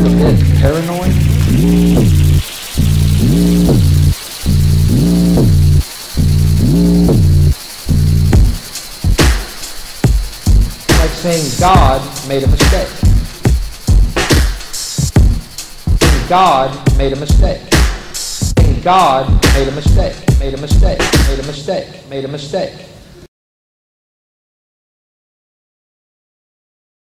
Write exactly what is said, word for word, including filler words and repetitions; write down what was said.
a bit paranoid? Like saying God made a mistake. God made a mistake. God made a mistake, made a mistake, made a mistake, made a mistake.